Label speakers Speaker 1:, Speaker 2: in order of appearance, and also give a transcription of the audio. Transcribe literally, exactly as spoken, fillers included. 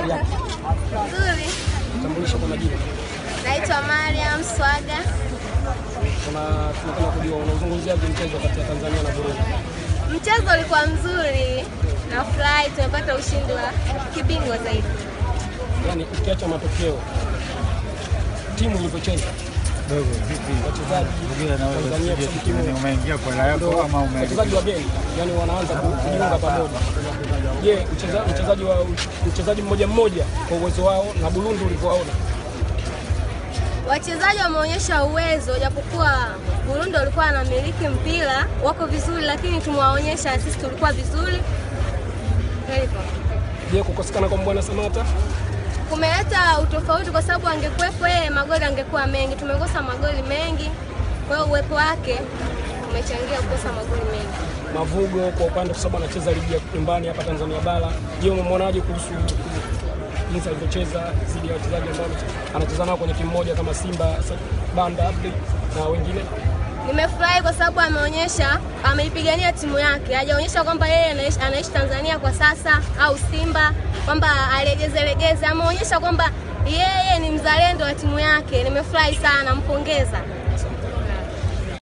Speaker 1: Nzuri.
Speaker 2: Tambulisha kwa majina.
Speaker 1: Naitwa Mariam Swaga.
Speaker 2: Kuna tunataka kujua unazungumziaje mchezo kati ya Tanzania na Burundi?
Speaker 1: Mchezo ulikuwa mzuri. Na fly tumepata ushindi wa kibingwa zaidi.
Speaker 2: Yaani ukiacha matokeo, timu ilivyocheza
Speaker 3: dogo vipi
Speaker 2: wachezaji
Speaker 3: na wewe umeingia kwa la yako ama umeingia
Speaker 2: wachezaji wageni yani wanaanza kujiunga pamoja. Je, mchezaji mchezaji wa mchezaji mmoja mmoja kwa uwezo wao na Burundi ulivyoona?
Speaker 1: Wachezaji wameonyesha uwezo, japokuwa Burundi walikuwa wanamiliki mpira, wako vizuri, lakini tumewaonyesha sisi tulikuwa vizuri.
Speaker 2: Je, kukosekana kwa Mbwana Samata
Speaker 1: kumeleta utofauti kwa sababu angekuwepo yeye magoli angekuwa mengi. Tumekosa magoli mengi. Kwa hiyo uwepo wake umechangia kukosa magoli mengi.
Speaker 2: Mavugo kwa upande kwa sababu anacheza ligi ya nyumbani hapa Tanzania bara. Je, umemwonaje kuhusu jinsi alivyocheza dhidi ya wachezaji ambao anacheza nao kwenye timu moja kama Simba, Banda Abdi na wengine?
Speaker 1: Nimefurahi kwa sababu ameonyesha ameipigania timu yake. Hajaonyesha kwamba yeye anaishi, anaishi Tanzania kwa sasa au Simba kwamba alegeze legeze. Ameonyesha kwamba yeye ni mzalendo wa timu yake. Nimefurahi sana, mpongeza.